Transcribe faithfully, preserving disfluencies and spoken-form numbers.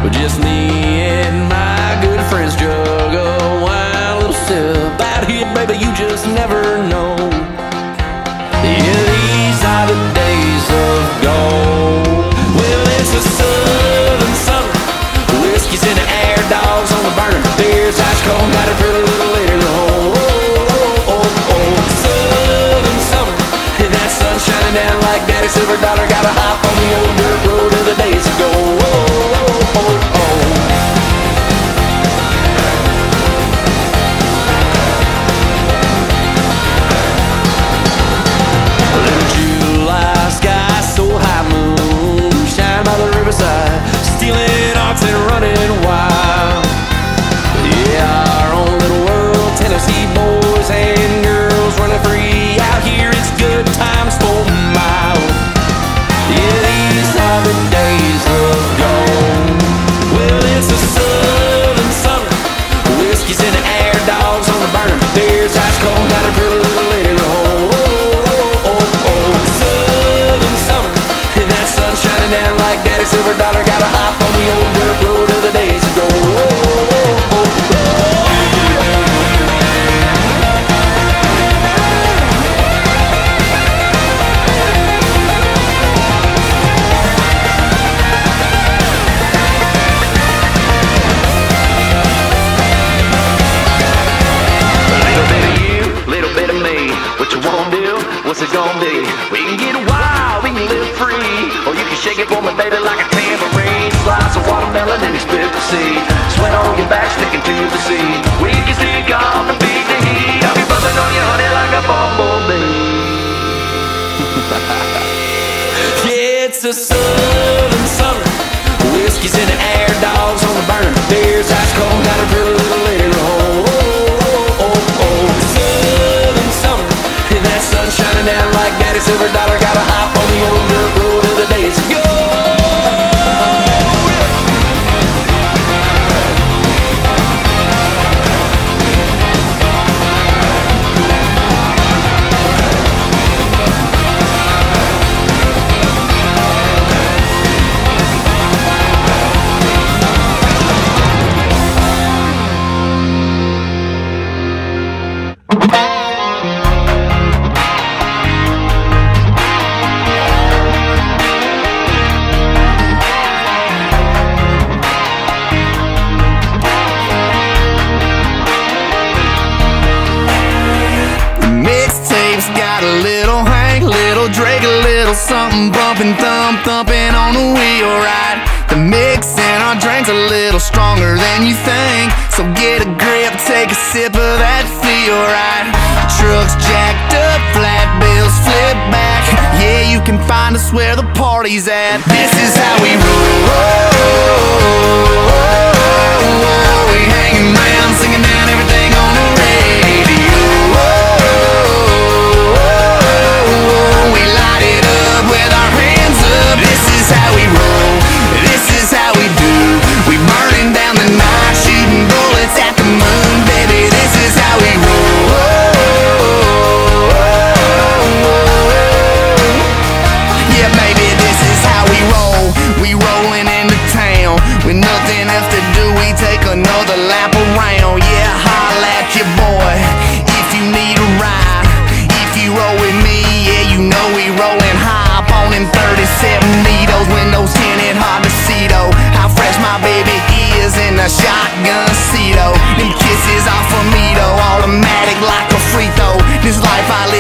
Just me and my good friends jug a wine, a little sip. Out here, baby, you just never know. Yeah, these are the days of gold. Well, it's a southern summer, whiskey's in the air, dogs on the burner, beer's ice cold, got a pretty little lady to hold. Oh, oh, oh, oh. Southern summer, and that sun shining down like Daddy Silver Dollar, got a hop on the old dirt road of the days ago. Oh, oh, oh, oh. Stealing arts and running wild. Yeah, our own little world, Tennessee boys and girls running free. Out here it's good times for miles. Yeah, these are the days of gold. Well, it's a southern summer, whiskey's in the air, dogs on the burner, beer's ice cold, got a pretty little lady to hold. Oh, oh, oh, oh. Southern summer, and that sun shining down like Daddy Silver Dollar, got a hop on the old dirt road of the days ago. Oh, oh, oh, oh. A little bit of you, little bit of me. What you won't do, what's it gonna be? We can get wild, we can live free, or you can shake it for me, baby, like a tambourine. Slice of watermelon and expect to see sweat on your back, sticking to the sea. We can stick off and beat the heat. I'll be buzzing on your honey like a bumblebee. Yeah, it's a southern summer, whiskey's in the air, dogs on the burner, beer's ice cold, got a pretty little lady to hold. Oh, oh, oh, oh. Southern summer, and that sun shining down like Daddy Silver Dollar, got a hop on the old dirt road of the days ago. Something bumping, thump, thumping on the wheel, right? The mix in our drink's a little stronger than you think, so get a grip, take a sip of that feel, right? Trucks jacked up, flat bills flip back. Yeah, you can find us where the party's at. This is how we roll. We hanging around, singing down everything on the radio. We light it up with our hands up. This is how we roll, this is how we do. We burning down the night, shooting bullets at the moon. Baby, this is how we roll. Yeah, baby, this is how we roll. We rolling into town with nothing else to do, we take another lap around. Yeah, holla at your boy if you need a ride. If you roll with me, yeah, you know we rollin' high. Up on in thirty-seven needles, windows tinted, hard to see though how fresh my baby is in a shotgun seat, oh. Them kisses off of me though, automatic like a free throw. This life I live